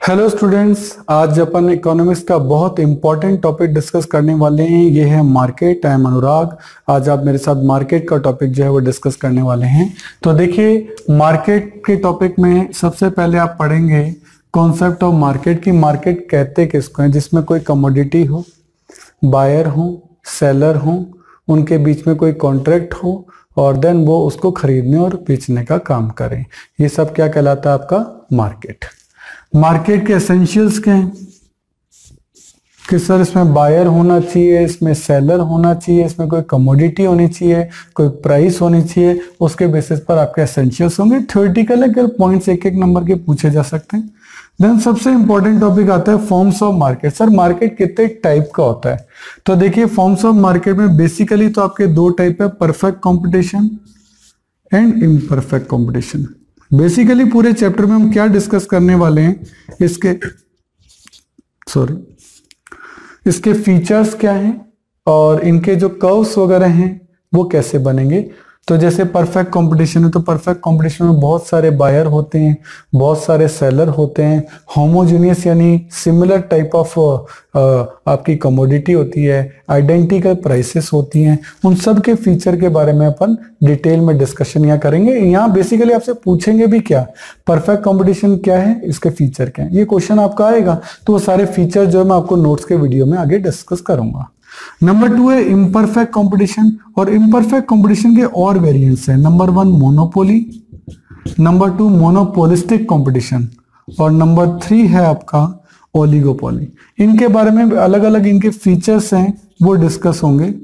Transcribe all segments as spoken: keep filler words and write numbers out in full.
Hello students, आज अपन economics का बहुत इंपॉर्टेंट टॉपिक डिस्कस करने वाले हैं। ये है मार्केट। आई एम अनुराग। आज आप मेरे साथ मार्केट का टॉपिक जो है वो डिस्कस करने वाले हैं। तो देखिए, मार्केट के टॉपिक में सबसे पहले आप पढ़ेंगे कॉन्सेप्ट ऑफ मार्केट की मार्केट कहते किसको हैं, जिसमें कोई कमोडिटी हो, बायर हो, सेलर हो, उनके बीच में कोई कॉन्ट्रैक्ट हो और देन वो उसको खरीदने और बेचने का काम करें। ये सब क्या कहलाता है? आपका मार्केट। मार्केट के एसेंशियल्स क्या हैं कि सर इसमें बायर होना चाहिए, इसमें सेलर होना चाहिए, इसमें कोई कमोडिटी होनी चाहिए, कोई प्राइस होनी चाहिए। उसके बेसिस पर आपके एसेंशियल्स होंगे। थ्योरेटिकल है कि पॉइंट्स एक एक नंबर के पूछे जा सकते हैं। देन सबसे इंपॉर्टेंट टॉपिक आता है forms of market. Sir market कितने टाइप का होता है? तो देखिए, फॉर्म्स ऑफ मार्केट में बेसिकली तो आपके दो टाइप है, perfect competition and imperfect competition. Basically पूरे चैप्टर में हम क्या डिस्कस करने वाले हैं, इसके सॉरी इसके फीचर्स क्या हैं और इनके जो कर्व्स वगैरह हैं वो कैसे बनेंगे। तो जैसे परफेक्ट कंपटीशन है, तो परफेक्ट कंपटीशन में बहुत सारे बायर होते हैं, बहुत सारे सेलर होते हैं, होमोजेनियस यानी सिमिलर टाइप ऑफ आपकी कमोडिटी होती है, आइडेंटिकल प्राइसेस होती हैं। उन सब के फीचर के बारे में अपन डिटेल में डिस्कशन यहाँ करेंगे। यहाँ बेसिकली आपसे पूछेंगे भी क्या, परफेक्ट कंपटीशन क्या है, इसके फीचर क्या है। ये क्वेश्चन आपका आएगा तो वो सारे फीचर जो है मैं आपको नोट्स के वीडियो में आगे डिस्कस करूंगा। नंबर टू है इम्परफेक्ट कंपटीशन, और इम्परफेक्ट कंपटीशन के और वेरिएंट्स हैं। Number one monopoly, number two monopolistic competition, और नंबर थ्री है आपका ओलिगोपोली। इनके बारे में अलग अलग इनके फीचर्स हैं वो डिस्कस होंगे।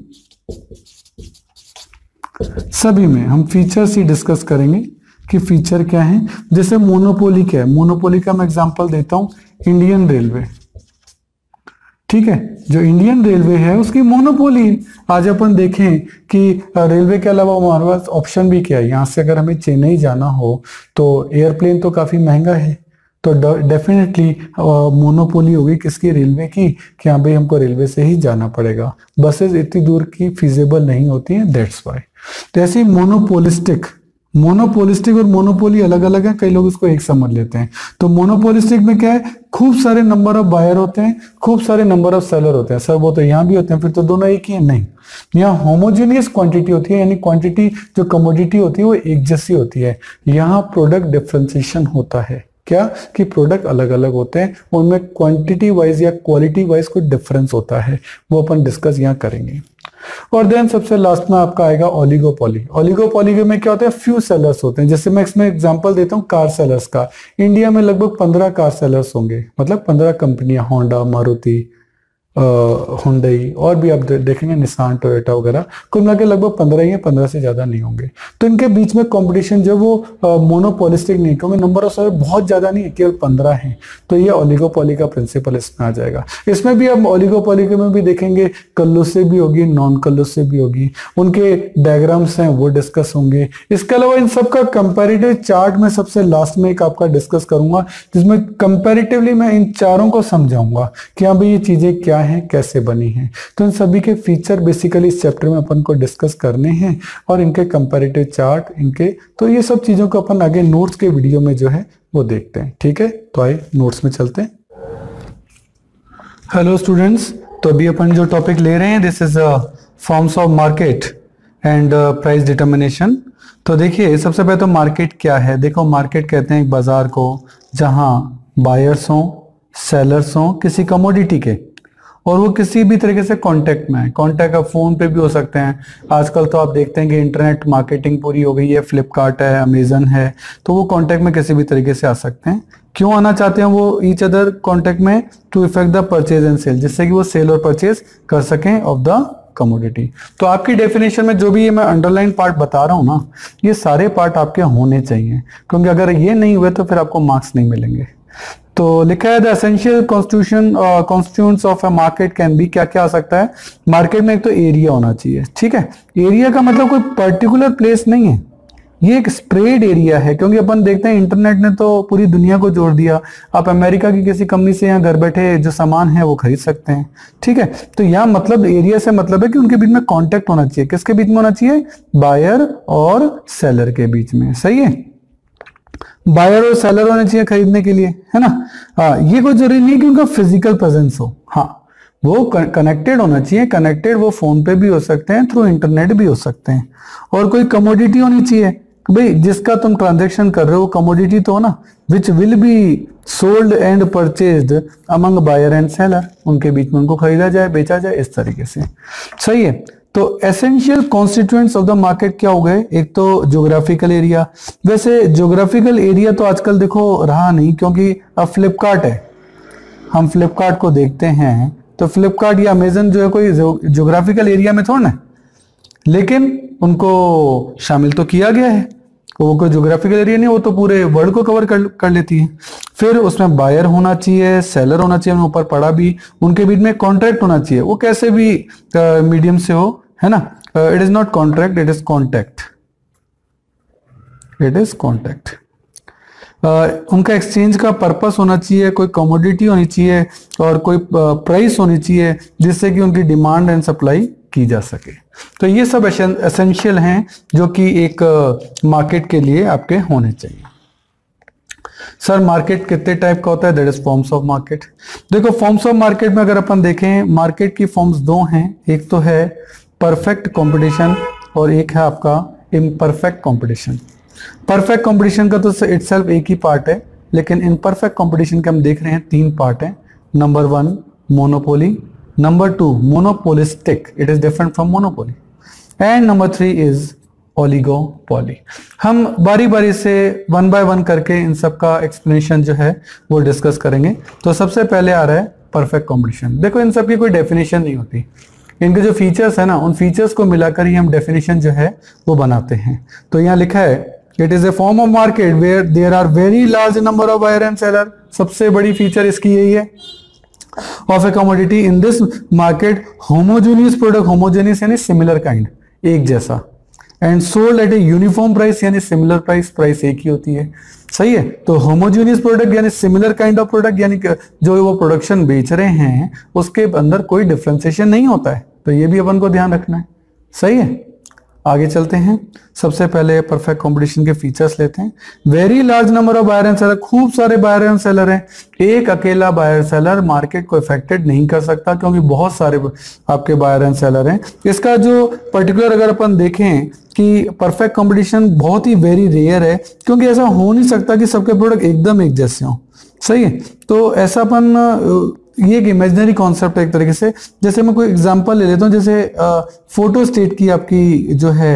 सभी में हम फीचर्स ही डिस्कस करेंगे कि फीचर क्या है। जैसे मोनोपोली क्या है, मोनोपोली का मैं एग्जांपल देता हूं, इंडियन रेलवे। ठीक है, जो इंडियन रेलवे है उसकी मोनोपोली। आज अपन देखें कि रेलवे के अलावा हमारे पास ऑप्शन भी क्या है। यहाँ से अगर हमें चेन्नई जाना हो तो एयरप्लेन तो काफी महंगा है, तो डेफिनेटली मोनोपोली होगी किसकी? रेलवे की, कि यहाँ पे हमको रेलवे से ही जाना पड़ेगा। बसेस इतनी दूर की फिजिबल नहीं होती हैं, दैट्स वाई। तो ऐसे मोनोपोलिस्टिक, मोनोपोलिस्टिक और मोनोपोली अलग अलग है, कई लोग इसको एक समझ लेते हैं। तो मोनोपोलिस्टिक में क्या है, खूब सारे नंबर ऑफ बायर होते हैं, खूब सारे नंबर ऑफ सेलर होते हैं। सर वो तो यहाँ भी होते हैं, फिर तो दोनों एक ही है? नहीं, यहाँ होमोजेनियस क्वांटिटी होती है, यानी क्वांटिटी जो कमोडिटी होती है वो एक जैसी होती है। यहाँ प्रोडक्ट डिफरेंशिएशन होता है। क्या कि प्रोडक्ट अलग अलग होते हैं, उनमें क्वांटिटी वाइज या क्वालिटी वाइज कोई डिफरेंस होता है, वो अपन डिस्कस यहाँ करेंगे। और देन सबसे लास्ट में आपका आएगा ओलिगोपोली। ओलिगोपोली में क्या होता है, फ्यू सेलर्स होते हैं। जैसे मैं इसमें एग्जांपल देता हूँ कार सेलर्स का। इंडिया में लगभग पंद्रह कार सेलर्स होंगे, मतलब पंद्रह कंपनियां, होंडा, मारुति, हुंडई और भी आप देखेंगे निसान, टोयोटा वगैरह, कुल मिला के लगभग पंद्रह ही है, पंद्रह से ज्यादा नहीं होंगे। तो इनके बीच में कंपटीशन जो वो मोनोपोलिस्टिक नहीं, क्योंकि नंबर ऑफ सेलर बहुत ज्यादा नहीं है, केवल पंद्रह हैं। तो ये ओलिगोपोली का प्रिंसिपल इसमें आ जाएगा। इसमें भी हम ओलिगोपोली में भी देखेंगे कल्लुसिव भी होगी, नॉन कल्लुसिव भी होगी, उनके डायग्राम्स हैं वो डिस्कस होंगे। इसके अलावा इन सबका कंपेरेटिव चार्ट में सबसे लास्ट में एक आपका डिस्कस करूंगा, जिसमें कंपेरेटिवली मैं इन चारों को समझाऊंगा कि हाँ भाई ये चीजें क्या है, कैसे बनी है। तो इन सभी के फीचर बेसिकली इस चैप्टर में अपन को डिस्कस करने हैं, और इनके कंपैरेटिव चार्ट, इनके तो ये सब चीजों को अपन आगे नोट्स के वीडियो में जो है वो देखते हैं। ठीक है, तो आइए नोट्स में चलते हैं। हेलो स्टूडेंट्स, तो अभी अपन जो टॉपिक ले रहे हैं, this is forms of market and price determination. तो देखिए, सबसे पहले तो मार्केट क्या है। देखो, मार्केट कहते हैं एक बाजार को जहां बायर्स हों, सेलर्स हों किसी कमोडिटी के, और वो किसी भी तरीके से कांटेक्ट में है। कांटेक्ट आप फोन पे भी हो सकते हैं। आजकल तो आप देखते हैं कि इंटरनेट मार्केटिंग पूरी हो गई है, फ्लिपकार्ट है, अमेजन है, तो वो कांटेक्ट में किसी भी तरीके से आ सकते हैं। क्यों आना चाहते हैं वो ईच अदर कांटेक्ट में? To effect the purchase and sale, जिससे कि वो सेल और परचेज कर सकें ऑफ द कमोडिटी। तो आपकी डेफिनेशन में जो भी ये मैं अंडरलाइन पार्ट बता रहा हूं ना, ये सारे पार्ट आपके होने चाहिए, क्योंकि अगर ये नहीं हुए तो फिर आपको मार्क्स नहीं मिलेंगे। तो लिखा है the essential constitution constituents of a market can be, क्या क्या आ सकता है मार्केट में? एक तो एरिया होना चाहिए। ठीक है, एरिया का मतलब कोई पर्टिकुलर प्लेस नहीं है, ये एक स्प्रेड एरिया है। क्योंकि अपन देखते हैं इंटरनेट ने तो पूरी दुनिया को जोड़ दिया। आप अमेरिका की किसी कंपनी से यहाँ घर बैठे जो सामान है वो खरीद सकते हैं। ठीक है, तो यहाँ मतलब एरिया से मतलब है कि उनके बीच में कांटेक्ट होना चाहिए। किसके बीच में होना चाहिए? बायर और सेलर के बीच में। सही है। बायर और सेलर होने चाहिए खरीदने के लिए, है ना। हाँ, ये कोई जरूरी नहीं कि उनका फिजिकल प्रेजेंस हो, हाँ वो कनेक्टेड होना चाहिए। कनेक्टेड वो फोन पे भी हो सकते हैं, थ्रू इंटरनेट भी हो सकते हैं। और कोई कमोडिटी होनी चाहिए भाई, जिसका तुम ट्रांजैक्शन कर रहे हो कमोडिटी तो हो ना, which will be sold and purchased among buyer and seller, उनके बीच में उनको खरीदा जाए बेचा जाए इस तरीके से। सही है। तो essential constituents of the market क्या हो गए, एक तो ज्योग्राफिकल एरिया। वैसे ज्योग्राफिकल एरिया तो आजकल देखो रहा नहीं, क्योंकि अब फ्लिपकार्ट है, हम फ्लिपकार्ट को देखते हैं तो फ्लिपकार्ट या अमेजन जो है कोई ज्योग्राफिकल एरिया में थोड़ा ना, लेकिन उनको शामिल तो किया गया है। वो कोई ज्योग्राफिकल एरिया नहीं, वो तो पूरे वर्ल्ड को कवर कर, कर लेती है। फिर उसमें बायर होना चाहिए, सेलर होना चाहिए, ऊपर पड़ा भी, उनके बीच में कॉन्ट्रैक्ट होना चाहिए, वो कैसे भी मीडियम uh, से हो, है ना। It is not contract, it is contact, it is contact. उनका एक्सचेंज का पर्पस होना चाहिए, कोई कमोडिटी होनी चाहिए और कोई प्राइस uh, होनी चाहिए जिससे कि उनकी डिमांड एंड सप्लाई की जा सके। तो ये सब एसेंशियल हैं जो कि एक मार्केट के लिए आपके होने चाहिए। सर मार्केट कितने टाइप का होता है, that is forms of market. देखो फॉर्म्स ऑफ मार्केट में अगर अपन देखें, मार्केट की फॉर्म्स दो हैं, एक तो है परफेक्ट कंपटीशन और एक है आपका इम्परफेक्ट कंपटीशन। परफेक्ट कंपटीशन का तो इटसेल्फ एक ही पार्ट है, लेकिन इम्परफेक्ट कंपटीशन के हम देख रहे हैं तीन पार्ट है। Number one monopoly, number two monopolistic, it is different from monopoly, and number three is oligopoly। हम बारी बारी से वन बाय वन करके इन सब का एक्सप्लेनेशन जो है वो डिस्कस करेंगे। तो सबसे पहले आ रहा है परफेक्ट कंपटीशन। देखो इन सब की कोई डेफिनेशन नहीं होती, इनके जो फीचर्स है ना उन फीचर्स को मिलाकर ही हम डेफिनेशन जो है वो बनाते हैं। तो यहाँ लिखा है it is a form of market where there are very large number of buyer and seller. सबसे बड़ी फीचर इसकी यही है। Of a commodity in this market, homogeneous product, homogeneous यानी similar kind, एक जैसा, and sold at a uniform price यानी similar price, price एक ही होती है। सही है। तो homogeneous product यानी similar kind of product, यानी जो वो प्रोडक्शन बेच रहे हैं उसके अंदर कोई डिफ्रेंसिएशन नहीं होता है। तो ये भी अपन को ध्यान रखना है। सही है। आगे चलते हैं। सबसे पहले परफेक्ट कंपटीशन के फीचर्स लेते हैं। Very large number of buyer and seller, खूब सारे बायर एंड सेलर हैं। एक अकेला बायर सेलर मार्केट को इफेक्टेड नहीं कर सकता, क्योंकि बहुत सारे आपके बायर एंड सेलर हैं। इसका जो पर्टिकुलर अगर अपन देखें कि परफेक्ट कंपटीशन बहुत ही वेरी रेयर है, क्योंकि ऐसा हो नहीं सकता कि सबके प्रोडक्ट एकदम एक जैसे हों। सही है। तो ऐसा अपन, ये एक इमेजिनरी कॉन्सेप्ट है एक तरीके से। जैसे मैं कोई एग्जांपल ले लेता हूँ, जैसे फोटो स्टेट की आपकी जो है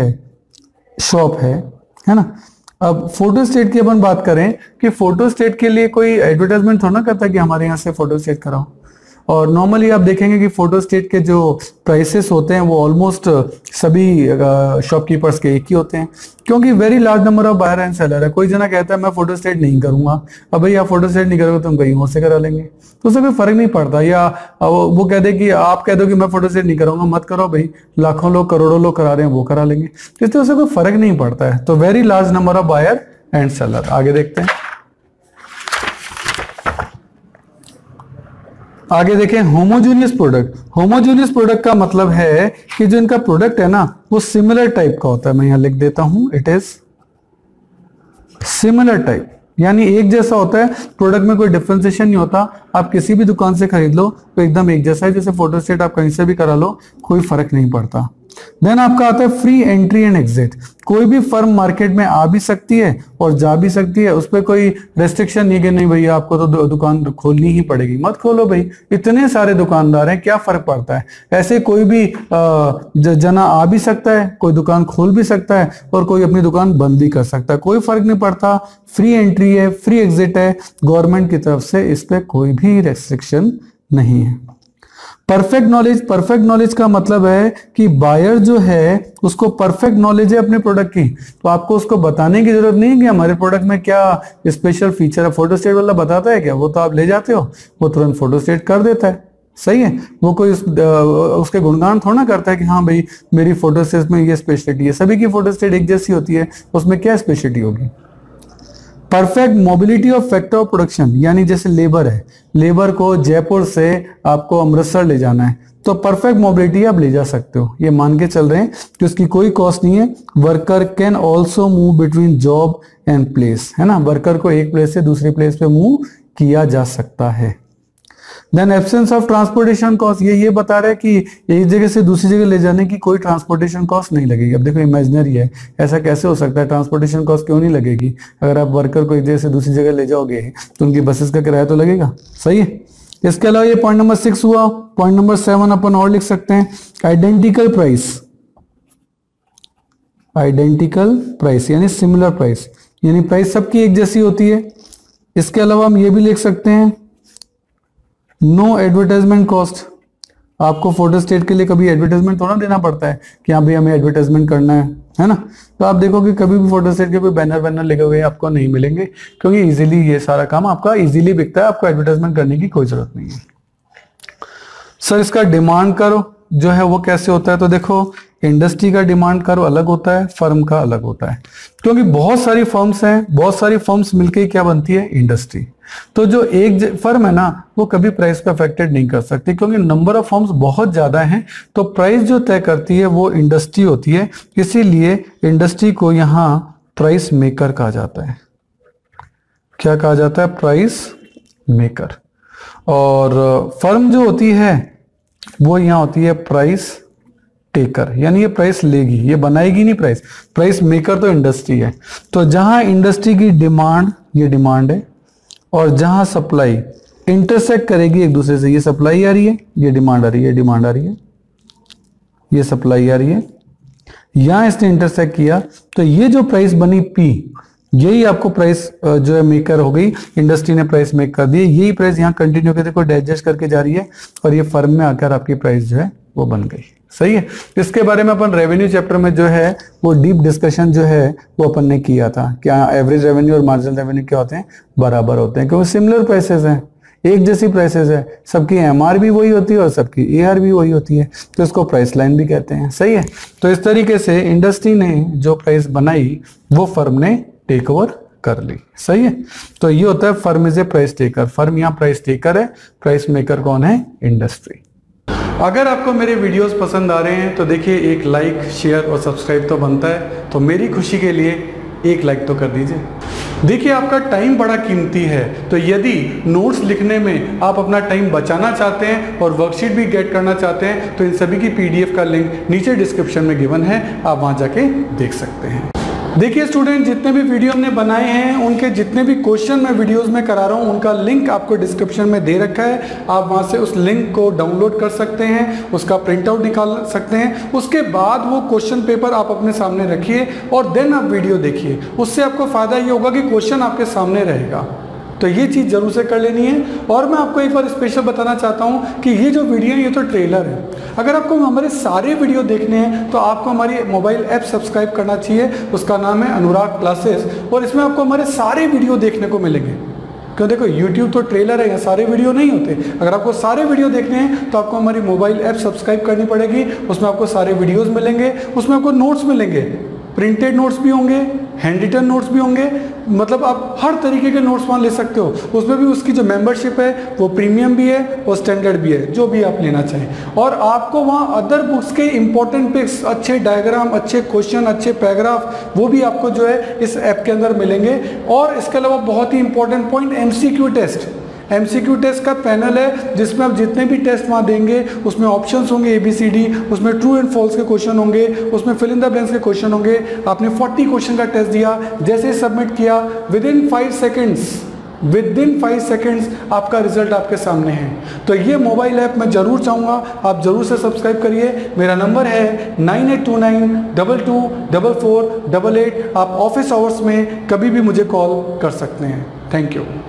शॉप है है ना। अब फोटो स्टेट की अपन बात करें कि फोटो स्टेट के लिए कोई एडवर्टाइजमेंट थोड़ा ना करता कि हमारे यहाँ से फोटो स्टेट कराओ। और नॉर्मली आप देखेंगे कि फोटो स्टेट के जो प्राइसेस होते हैं वो ऑलमोस्ट सभी शॉपकीपर्स के एक ही होते हैं, क्योंकि very large number of buyer and seller है। कोई जना कहता है मैं फोटो स्टेट नहीं करूंगा, अब भाई आप फोटो स्टेट नहीं करोगे तो हम कहीं और से करा लेंगे, तो उससे कोई फर्क नहीं पड़ता। या वो कह दे कि आप कह दो कि मैं फोटो स्टेट नहीं करूंगा, मत करो भाई, लाखों लोग करोड़ों लोग करा रहे हैं वो करा लेंगे, इससे उससे कोई फर्क नहीं पड़ता है। तो very large number of buyer and seller. आगे देखते हैं। आगे देखें होमोजेनियस प्रोडक्ट। होमोजेनियस प्रोडक्ट का मतलब है कि जो इनका प्रोडक्ट है ना वो सिमिलर टाइप का होता है। मैं यहां लिख देता हूं, इट इज सिमिलर टाइप, यानी एक जैसा होता है। प्रोडक्ट में कोई डिफरेंशिएशन नहीं होता। आप किसी भी दुकान से खरीद लो तो एकदम एक जैसा है। जैसे फोटो स्टेट आप कहीं से भी करा लो, कोई फर्क नहीं पड़ता। देन आपका आता है फ्री एंट्री एंड एग्जिट। कोई भी फर्म मार्केट में आ भी सकती है और जा भी सकती है, उस पर कोई रेस्ट्रिक्शन नहीं कि नहीं भैया आपको तो दुकान खोलनी ही पड़ेगी, मत खोलो भाई, इतने सारे दुकानदार हैं, क्या फर्क पड़ता है। ऐसे कोई भी जना आ भी सकता है, कोई दुकान खोल भी सकता है और कोई अपनी दुकान बंद भी कर सकता है, कोई फर्क नहीं पड़ता। फ्री एंट्री है, फ्री एग्जिट है, गवर्नमेंट की तरफ से इस पर कोई भी रेस्ट्रिक्शन नहीं है। Perfect knowledge. परफेक्ट नॉलेज का मतलब है कि बायर जो है उसको परफेक्ट नॉलेज है अपने प्रोडक्ट की, तो आपको उसको बताने की जरूरत नहीं है कि हमारे प्रोडक्ट में क्या स्पेशल फीचर है। फोटो स्टेट वाला बताता है क्या, वो तो आप ले जाते हो, वो तुरंत फोटो स्टेट कर देता है। सही है। वो कोई उस, उसके गुणगान थोड़ा ना करता है कि हाँ भाई मेरी फोटो स्टेट में ये स्पेशलिटी है। सभी की फोटो स्टेट एक जैसी होती है, उसमें क्या स्पेशलिटी होगी। Perfect mobility of factor of production, यानी जैसे लेबर है, लेबर को जयपुर से आपको अमृतसर ले जाना है तो परफेक्ट मोबिलिटी आप ले जा सकते हो, ये मान के चल रहे हैं कि उसकी कोई कॉस्ट नहीं है। Worker can also move between job and place, है ना, वर्कर को एक प्लेस से दूसरी प्लेस पे मूव किया जा सकता है। Then absence of transportation cost, ये ये बता रहा है कि एक जगह से दूसरी जगह ले जाने की कोई ट्रांसपोर्टेशन कॉस्ट नहीं लगेगी। अब देखो इमेजिनरी है, ऐसा कैसे हो सकता है, ट्रांसपोर्टेशन कॉस्ट क्यों नहीं लगेगी? अगर आप वर्कर को एक जगह से दूसरी जगह ले जाओगे तो उनकी बसेस का किराया तो लगेगा, सही है। इसके अलावा ये पॉइंट नंबर सिक्स हुआ। पॉइंट नंबर सेवन अपन और लिख सकते हैं, आइडेंटिकल प्राइस, आइडेंटिकल प्राइस यानी सिमिलर प्राइस, यानी प्राइस सबकी एक जैसी होती है। इसके अलावा हम ये भी लिख सकते हैं, नो एडवर्टाइजमेंट कॉस्ट, आपको फोटो स्टेट के लिए कभी एडवर्टाइजमेंट थोड़ा देना पड़ता है कि हाँ भाई हमें एडवर्टाइजमेंट करना है, है ना। तो आप देखोगे कभी भी फोटो स्टेट के कोई बैनर वैनर लगे हुए आपको नहीं मिलेंगे, क्योंकि इजीली ये सारा काम आपका इजीली बिकता है, आपको एडवर्टाइजमेंट करने की कोई जरूरत नहीं है। सर इसका डिमांड करो जो है वो कैसे होता है, तो देखो इंडस्ट्री का डिमांड करो अलग होता है, फर्म का अलग होता है, क्योंकि बहुत सारी फर्म्स हैं, बहुत सारी फर्म्स मिलके क्या बनती है, इंडस्ट्री। तो जो एक फर्म है ना वो कभी प्राइस को अफेक्टेड नहीं कर सकती, क्योंकि नंबर ऑफ फर्म्स बहुत ज्यादा हैं, तो प्राइस जो तय करती है वो इंडस्ट्री होती है, इसीलिए इंडस्ट्री को यहाँ प्राइस मेकर कहा जाता है। क्या कहा जाता है, प्राइस मेकर। और फर्म जो होती है वो यहाँ होती है प्राइस टेकर, यानी ये प्राइस लेगी, ये बनाएगी नहीं प्राइस, प्राइस मेकर तो इंडस्ट्री है। तो जहां इंडस्ट्री की डिमांड, ये डिमांड है, और जहां सप्लाई इंटरसेक्ट करेगी एक दूसरे से, ये सप्लाई आ रही है, ये डिमांड आ रही है, डिमांड आ रही है, ये सप्लाई आ रही है, यहां इसने इंटरसेक्ट किया तो ये जो प्राइस बनी पी, यही आपको प्राइस जो है मेकर हो गई, इंडस्ट्री ने प्राइस मेक कर दी, यही प्राइस यहाँ कंटिन्यू करके देखो डाइजेस्ट करके जा रही है और ये फर्म में आकर आपकी प्राइस जो है वो बन गई, सही है। इसके बारे में अपन रेवेन्यू चैप्टर में जो है वो डीप डिस्कशन जो है वो अपन ने किया था, क्या एवरेज रेवेन्यू और मार्जिनल रेवेन्यू क्या होते हैं, बराबर होते हैं, क्योंकि सिमिलर प्राइसेस हैं, एक जैसी प्राइसेस है, सबकी एमआर भी वही होती है और सबकी एआर भी वही होती है, तो इसको प्राइस लाइन भी कहते हैं, सही है। तो इस तरीके से इंडस्ट्री ने जो प्राइस बनाई वो फर्म ने टेक ओवर कर ली, सही है। तो ये होता है firm is a price taker, firm यहाँ प्राइस टेकर है, प्राइस मेकर कौन है, इंडस्ट्री। अगर आपको मेरे वीडियोस पसंद आ रहे हैं तो देखिए एक लाइक, शेयर और सब्सक्राइब तो बनता है, तो मेरी खुशी के लिए एक लाइक तो कर दीजिए। देखिए आपका टाइम बड़ा कीमती है, तो यदि नोट्स लिखने में आप अपना टाइम बचाना चाहते हैं और वर्कशीट भी गेट करना चाहते हैं तो इन सभी की पीडीएफ का लिंक नीचे डिस्क्रिप्शन में गिवन है, आप वहां जाके देख सकते हैं। देखिए स्टूडेंट, जितने भी वीडियो हमने बनाए हैं उनके जितने भी क्वेश्चन मैं वीडियोस में करा रहा हूं उनका लिंक आपको डिस्क्रिप्शन में दे रखा है, आप वहां से उस लिंक को डाउनलोड कर सकते हैं, उसका प्रिंट आउट निकाल सकते हैं। उसके बाद वो क्वेश्चन पेपर आप अपने सामने रखिए और देन आप वीडियो देखिए, उससे आपको फायदा ये होगा कि क्वेश्चन आपके सामने रहेगा। तो ये चीज़ जरूर से कर लेनी है। और मैं आपको एक बार स्पेशल बताना चाहता हूँ कि ये जो वीडियो है ये तो ट्रेलर है, अगर आपको हमारे सारे वीडियो देखने हैं तो आपको हमारी मोबाइल ऐप सब्सक्राइब करना चाहिए, उसका नाम है अनुराग क्लासेस, और इसमें आपको हमारे सारे वीडियो देखने को मिलेंगे। क्यों, देखो यूट्यूब तो ट्रेलर है, यहाँ सारे वीडियो नहीं होते। अगर आपको सारे वीडियो देखने हैं तो आपको हमारी मोबाइल ऐप सब्सक्राइब करनी पड़ेगी, उसमें आपको सारे वीडियोज़ मिलेंगे, उसमें आपको नोट्स मिलेंगे, प्रिंटेड नोट्स भी होंगे, हैंड रिटन नोट्स भी होंगे, मतलब आप हर तरीके के नोट्स वहाँ ले सकते हो। उसमें भी उसकी जो मेंबरशिप है वो प्रीमियम भी है और स्टैंडर्ड भी है, जो भी आप लेना चाहें। और आपको वहाँ अदर बुक्स के इंपॉर्टेंट पिक्स, अच्छे डायग्राम, अच्छे क्वेश्चन, अच्छे पैराग्राफ, वो भी आपको जो है इस ऐप के अंदर मिलेंगे। और इसके अलावा बहुत ही important point, MCQ test, MCQ test का पैनल है जिसमें आप जितने भी टेस्ट वहाँ देंगे उसमें ऑप्शंस होंगे ए बी सी डी, उसमें ट्रू एंड फॉल्स के क्वेश्चन होंगे, उसमें फिल इन द ब्लैंक्स के क्वेश्चन होंगे। आपने चालीस क्वेश्चन का टेस्ट दिया, जैसे ही सबमिट किया within five seconds within five seconds आपका रिजल्ट आपके सामने है। तो ये मोबाइल ऐप मैं जरूर चाहूँगा आप जरूर से सब्सक्राइब करिए। मेरा नंबर है nine eight two nine double two double four double eight. आप ऑफिस आवर्स में कभी भी मुझे कॉल कर सकते हैं। Thank you.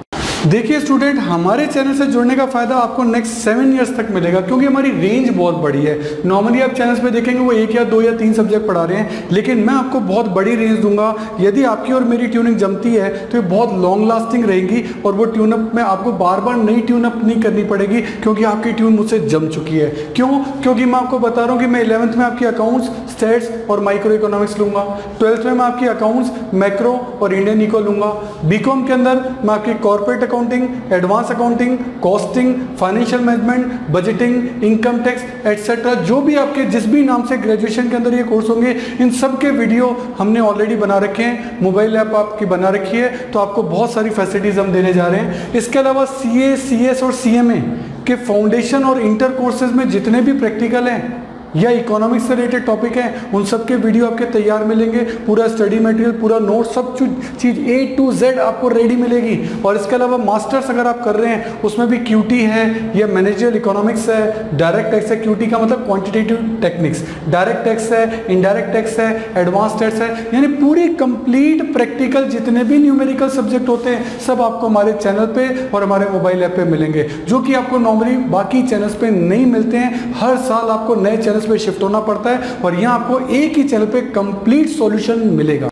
देखिए स्टूडेंट, हमारे चैनल से जुड़ने का फायदा आपको नेक्स्ट सेवन इयर्स तक मिलेगा, क्योंकि हमारी रेंज बहुत बड़ी है। नॉर्मली आप चैनल्स पे देखेंगे वो एक या दो या तीन सब्जेक्ट पढ़ा रहे हैं, लेकिन मैं आपको बहुत बड़ी रेंज दूंगा। यदि आपकी और मेरी ट्यूनिंग जमती है तो ये बहुत लॉन्ग लास्टिंग रहेगी, और वो ट्यूनअप में आपको बार बार नई ट्यूनअप नहीं करनी पड़ेगी, क्योंकि आपकी ट्यून मुझसे जम चुकी है। क्यों? क्योंकि मैं आपको बता रहा हूँ कि मैं इलेवंथ में आपकी अकाउंट्स, स्टेट्स और माइक्रो इकोनॉमिक्स लूंगा, ट्वेल्थ में मैं आपकी अकाउंट्स, मैक्रो और इंडियन इको लूंगा, बीकॉम के अंदर मैं आपकी corporate accounting, advance accounting, costing, financial management, budgeting, income tax etcetera, जो भी आपके जिस भी नाम से ग्रेजुएशन के अंदर ये कोर्स होंगे, इन सब के वीडियो हमने ऑलरेडी बना रखे हैं। मोबाइल ऐप आपकी बना रखी है, तो आपको बहुत सारी फैसिलिटीज हम देने जा रहे हैं। इसके अलावा सीए, सीएस और सीएमए के फाउंडेशन और इंटर कोर्सेज में जितने भी प्रैक्टिकल हैं या इकोनॉमिक्स से रिलेटेड टॉपिक है, उन सब के वीडियो आपके तैयार मिलेंगे। पूरा स्टडी मटेरियल, पूरा नोट, सब चीज ए टू जेड आपको रेडी मिलेगी। और इसके अलावा मास्टर्स अगर आप कर रहे हैं, उसमें भी क्यूटी है या मैनेजरियल इकोनॉमिक्स है, डायरेक्ट टैक्स है, क्यूटी का मतलब क्वांटिटेटिव टेक्निक्स, डायरेक्ट टैक्स है, इनडायरेक्ट टैक्स है, एडवांस टैक्स है, यानी पूरी कंप्लीट प्रैक्टिकल जितने भी न्यूमेरिकल सब्जेक्ट होते हैं सब आपको हमारे चैनल पे और हमारे मोबाइल ऐप पे मिलेंगे, जो कि आपको नॉर्मली बाकी चैनल्स पे नहीं मिलते हैं। हर साल आपको नए चैनल पे शिफ्ट होना पड़ता है, और यहां आपको एक ही चैनल पे कंप्लीट सॉल्यूशन मिलेगा।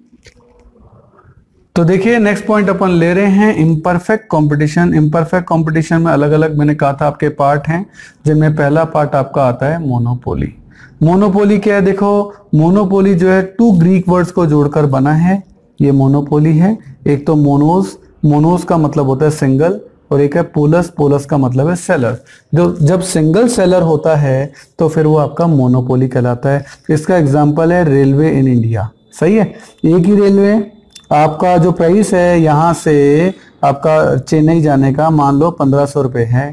तो देखिए नेक्स्ट पॉइंट अपन ले रहे हैं इम्परफेक्ट कंपटीशन। इम्परफेक्ट कंपटीशन में अलग अलग, मैंने कहा था, आपके पार्ट हैं, जिनमें पहला पार्ट आपका आता है मोनोपोली। मोनोपोली क्या है? देखो, मोनोपोली जो है टू ग्रीक वर्ड्स को जोड़कर बना है, ये मोनोपोली है। एक तो मोनोस, मोनोस का मतलब होता है सिंगल, और एक है पोलस, पोलस का मतलब है सेलर। जो जब सिंगल सेलर होता है तो फिर वो आपका मोनोपोली कहलाता है। इसका एग्जांपल है रेलवे इन इंडिया। सही है, एक ही रेलवे, आपका जो प्राइस है यहाँ से आपका चेन्नई जाने का मान लो पंद्रह सौ रुपये है,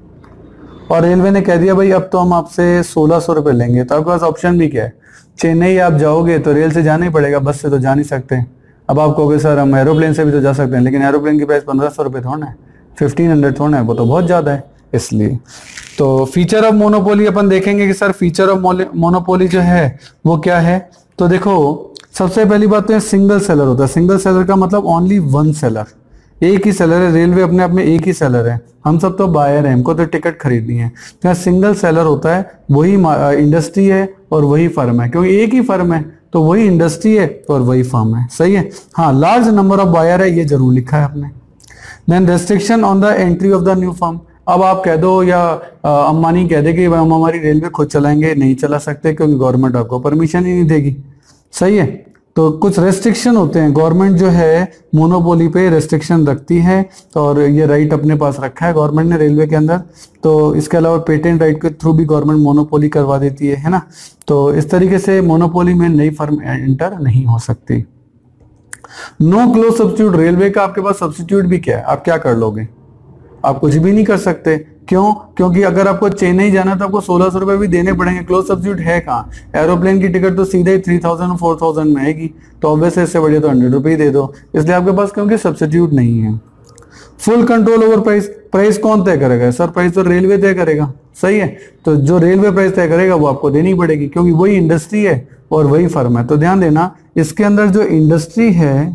और रेलवे ने कह दिया भाई अब तो हम आपसे सोलह सौ रुपये लेंगे। तो आपके पास ऑप्शन भी क्या है? चेन्नई आप जाओगे तो रेल से जाना ही पड़ेगा, बस से तो जा नहीं सकते। अब आप कहोगे सर हम एरोप्लेन से भी तो जा सकते हैं, लेकिन एरोप्लेन की प्राइस पंद्रह सौ रुपये थोड़ा है, फिफ्टीन हंड्रेड थोड़ा है, वो तो बहुत ज़्यादा है। इसलिए तो फीचर ऑफ मोनोपोली अपन देखेंगे कि सर फीचर ऑफ मोनोपोली जो है वो क्या है। तो देखो, सबसे पहली बात तो सिंगल सेलर होता है। सिंगल सेलर का मतलब ओनली वन सेलर, एक ही सेलर है। रेलवे अपने आप में एक ही सेलर है, हम सब तो बायर हैं, हमको तो टिकट खरीदनी है। तो सिंगल सेलर होता है, वही इंडस्ट्री है और वही फर्म है, क्योंकि एक ही फर्म है तो वही इंडस्ट्री है और वही फर्म है। सही है। हाँ, लार्ज नंबर ऑफ बायर है, ये जरूर लिखा है आपने। Then restriction on the entry of the new firm. अब आप कह दो या अंबानी कह दे कि हम हमारी रेलवे खुद चलाएंगे, नहीं चला सकते क्योंकि गवर्नमेंट आपको परमिशन ही नहीं देगी। सही है। तो कुछ रेस्ट्रिक्शन होते हैं, गवर्नमेंट जो है मोनोपोली पे रेस्ट्रिक्शन रखती है, और ये राइट अपने पास रखा है गवर्नमेंट ने रेलवे के अंदर। तो इसके अलावा पेटेंट राइट के थ्रू भी गवर्नमेंट मोनोपोली करवा देती है, है ना। तो इस तरीके से मोनोपोली में नई फर्म एंटर नहीं हो सकती। No close substitute. रेलवे का आपके पास सब्स्टिट्यूट भी क्या है? आप क्या कर लोगे? आप कुछ भी नहीं कर सकते। क्यों? क्योंकि अगर आपको चेन्नई जाना तो आपको सोलह सौ रुपए भी देने पड़ेंगे। क्लोज सब्स्टिट्यूट है कहाँ? एरोप्लेन की टिकट तो सीधे ही थ्री थाउजेंड फोर थाउजेंड में आएगी, तो ऑब्वियसली इससे बढ़िया तो हंड्रेड रुपये दे दो। इसलिए आपके पास क्योंकि सब्स्टिट्यूट नहीं है। Full control over price. Price कौन तय करेगा? सर प्राइस तो रेलवे तय करेगा। सही है। तो जो रेलवे प्राइस तय करेगा वो आपको देनी पड़ेगी, क्योंकि वही इंडस्ट्री है और वही फर्म है। तो ध्यान देना, इसके अंदर जो इंडस्ट्री है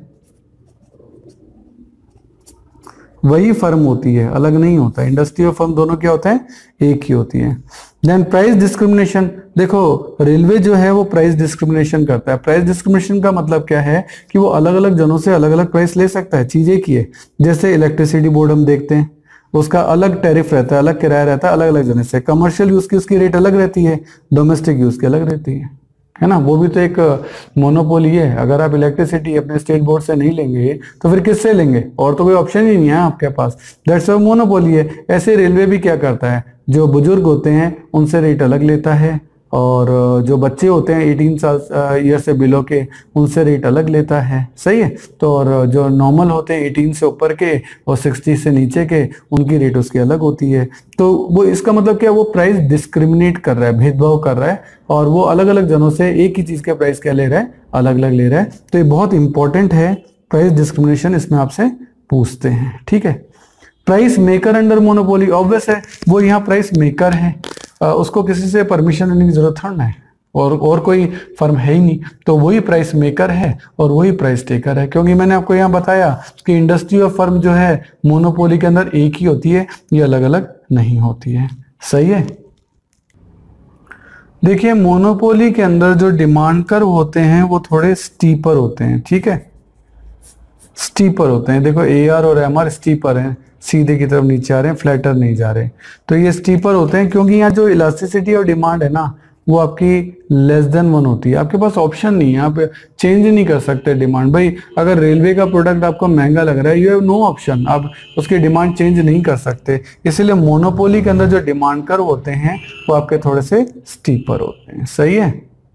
वही फर्म होती है, अलग नहीं होता। इंडस्ट्री और फर्म दोनों क्या होता है? एक ही होती है। Then price discrimination. देखो, रेलवे जो है वो प्राइस डिस्क्रिमिनेशन करता है। प्राइस डिस्क्रिमिनेशन का मतलब क्या है कि वो अलग अलग जनों से अलग अलग प्राइस ले सकता है। चीज एक ही है। जैसे इलेक्ट्रिसिटी बोर्ड हम देखते हैं, उसका अलग टैरिफ रहता है, अलग किराया रहता है अलग अलग जनों से। कमर्शियल यूज की उसकी रेट अलग रहती है, डोमेस्टिक यूज की अलग रहती है, है ना। वो भी तो एक मोनोपोली है। अगर आप इलेक्ट्रिसिटी अपने स्टेट बोर्ड से नहीं लेंगे तो फिर किससे लेंगे? और तो कोई ऑप्शन ही नहीं है आपके पास। दैट्स व्हाई मोनोपोली है। ऐसे रेलवे भी क्या करता है, जो बुजुर्ग होते हैं उनसे रेट अलग लेता है, और जो बच्चे होते हैं अठारह साल ईयर से बिलो के उनसे रेट अलग लेता है। सही है। तो और जो नॉर्मल होते हैं अठारह से ऊपर के और साठ से नीचे के, उनकी रेट उसकी अलग होती है। तो वो इसका मतलब क्या, वो प्राइस डिस्क्रिमिनेट कर रहा है, भेदभाव कर रहा है, और वो अलग अलग जनों से एक ही चीज के प्राइस क्या ले रहा है? अलग अलग ले रहा है। तो ये बहुत इंपॉर्टेंट है, प्राइस डिस्क्रिमिनेशन इसमें आपसे पूछते हैं। ठीक है। Price maker under monopoly, obvious है वो यहाँ प्राइस मेकर है, उसको किसी से परमिशन लेने की जरूरत थोड़ा है, और और कोई फर्म है ही नहीं, तो वही प्राइस मेकर है और वही प्राइस टेकर है। क्योंकि मैंने आपको यहाँ बताया कि इंडस्ट्री और फर्म जो है मोनोपोली के अंदर एक ही होती है, ये अलग अलग नहीं होती है। सही है। देखिए मोनोपोली के अंदर जो डिमांड कर्व होते हैं वो थोड़े स्टीपर होते हैं, ठीक है, स्टीपर होते हैं। देखो ए आर और एम आर स्टीपर हैं, सीधे की तरफ नीचे आ रहे हैं, फ्लैटर नहीं जा रहे। तो ये स्टीपर होते हैं क्योंकि यहाँ जो इलास्टिसिटी और डिमांड है ना वो आपकी लेस देन वन होती है। आपके पास ऑप्शन नहीं है, आप चेंज नहीं कर सकते डिमांड। भाई अगर रेलवे का प्रोडक्ट आपको महंगा लग रहा है, यू हैव नो ऑप्शन, आप उसकी डिमांड चेंज नहीं कर सकते। इसीलिए मोनोपोली के अंदर जो डिमांड कर्व होते हैं वो आपके थोड़े से स्टीपर होते हैं। सही है।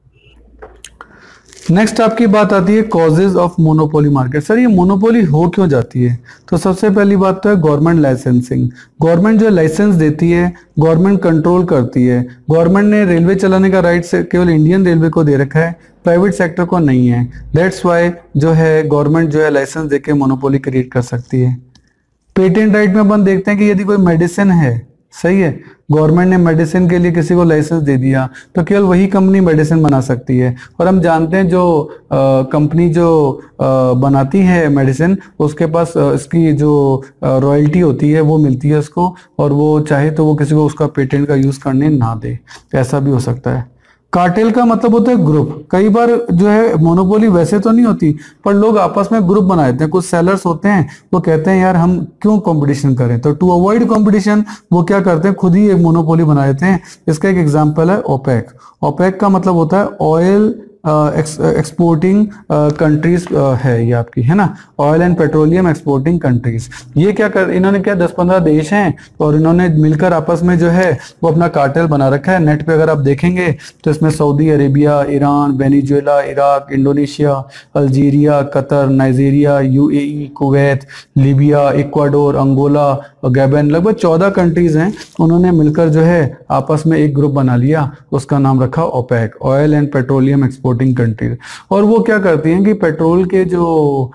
नेक्स्ट आपकी बात आती है causes of monopoly market. Sir ये मोनोपोली हो क्यों जाती है? तो सबसे पहली बात तो है गवर्नमेंट लाइसेंसिंग। गवर्नमेंट जो लाइसेंस देती है, गवर्नमेंट कंट्रोल करती है। गवर्नमेंट ने रेलवे चलाने का राइट से केवल इंडियन रेलवे को दे रखा है, प्राइवेट सेक्टर को नहीं है। दैट्स वाई जो है गवर्नमेंट जो है लाइसेंस देके मोनोपोली क्रिएट कर सकती है। पेटेंट राइट में अपन देखते हैं कि यदि कोई मेडिसिन है, सही है, गवर्नमेंट ने मेडिसिन के लिए किसी को लाइसेंस दे दिया तो केवल वही कंपनी मेडिसिन बना सकती है। और हम जानते हैं जो कंपनी जो आ, बनाती है मेडिसिन उसके पास आ, इसकी जो रॉयल्टी होती है वो मिलती है उसको, और वो चाहे तो वो किसी को उसका पेटेंट का यूज करने ना दे, ऐसा भी हो सकता है। कार्टेल का मतलब होता है ग्रुप। कई बार जो है मोनोपोली वैसे तो नहीं होती पर लोग आपस में ग्रुप बना देते हैं। कुछ सेलर्स होते हैं वो कहते हैं यार हम क्यों कंपटीशन करें, तो टू अवॉइड कंपटीशन वो क्या करते हैं, खुद ही एक मोनोपोली बना देते हैं। इसका एक एग्जांपल है ओपेक। ओपेक का मतलब होता है ऑयल एक्सपोर्टिंग कंट्रीज है ये आपकी, है ना, oil and petroleum exporting countries. ये क्या कर इन्होंने क्या दस पंद्रह देश हैं और इन्होंने मिलकर आपस में जो है वो अपना कार्टेल बना रखा है। नेट पे अगर आप देखेंगे तो इसमें Saudi Arabia, Iran, Venezuela, Iraq, Indonesia, Algeria, Qatar, Nigeria, UAE, Kuwait, Libya, Ecuador, Angola और गैबन, लगभग चौदह कंट्रीज हैं। उन्होंने मिलकर जो है आपस में एक ग्रुप बना लिया, उसका नाम रखा OPEC, oil and petroleum exporting countries. और वो क्या करती हैं कि पेट्रोल के जो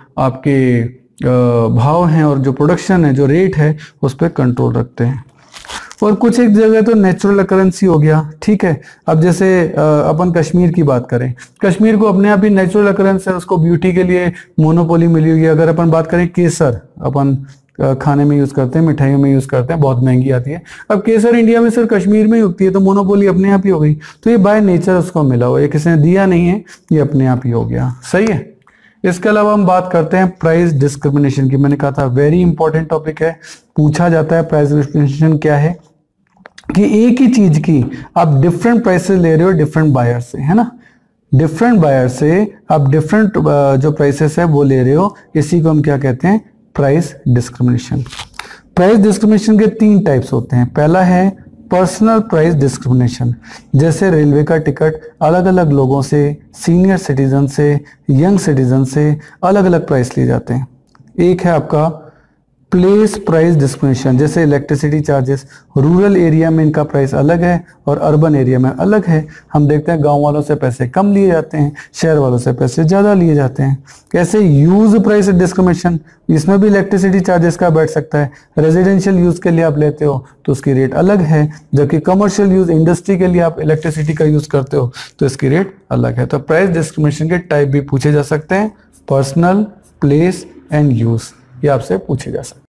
आपके भाव हैं और जो प्रोडक्शन है, जो रेट है, उस पर कंट्रोल रखते हैं। और कुछ एक जगह तो नेचुरल करेंसी हो गया, ठीक है। अब जैसे अपन कश्मीर की बात करें, कश्मीर को अपने आप ही नेचुरल करेंसी है, उसको ब्यूटी के लिए मोनोपोली मिली हुई है। अगर अपन बात करें केसर, अपन खाने में यूज करते हैं, मिठाइयों में यूज करते हैं, बहुत महंगी आती है। अब केसर इंडिया में सिर्फ कश्मीर में ही उगती है, तो मोनोपोली अपने आप ही हो गई। तो ये बाय नेचर उसको मिला हुआ, ये किसी ने दिया नहीं है, ये अपने आप ही हो गया। सही है। इसके अलावा हम बात करते हैं प्राइस डिस्क्रिमिनेशन की। मैंने कहा था वेरी इंपॉर्टेंट टॉपिक है, पूछा जाता है। प्राइस डिस्क्रिमिनेशन क्या है कि एक ही चीज की आप डिफरेंट प्राइसेस ले रहे हो डिफरेंट बायर से, है ना, डिफरेंट बायर से आप डिफरेंट जो प्राइसेस है वो ले रहे हो, इसी को हम क्या कहते हैं, प्राइस डिस्क्रिमिनेशन। प्राइस डिस्क्रिमिनेशन के तीन टाइप्स होते हैं। पहला है पर्सनल प्राइस डिस्क्रिमिनेशन, जैसे रेलवे का टिकट अलग अलग लोगों से, सीनियर सिटीजन से, यंग सिटीजन से अलग अलग प्राइस लिए जाते हैं। एक है आपका प्लेस प्राइस डिस्क्रिमिनेशन, जैसे इलेक्ट्रिसिटी चार्जेस, रूरल एरिया में इनका प्राइस अलग है और अर्बन एरिया में अलग है। हम देखते हैं गांव वालों से पैसे कम लिए जाते हैं, शहर वालों से पैसे ज़्यादा लिए जाते हैं। कैसे यूज प्राइस डिस्क्रिमिनेशन, इसमें भी इलेक्ट्रिसिटी चार्जेस का बैठ सकता है। रेजिडेंशियल यूज के लिए आप लेते हो तो उसकी रेट अलग है, जबकि कमर्शियल यूज, इंडस्ट्री के लिए आप इलेक्ट्रिसिटी का यूज करते हो तो इसकी रेट अलग है। तो प्राइस डिस्क्रिमिनेशन के टाइप भी पूछे जा सकते हैं, पर्सनल, प्लेस एंड यूज, ये आपसे पूछे जा सकते हैं।